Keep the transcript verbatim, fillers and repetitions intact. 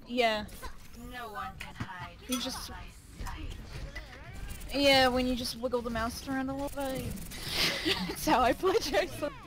Yeah. No one can hide You from just... my sight. Yeah, when you just wiggle the mouse around a little bit. That's how I play Jackson.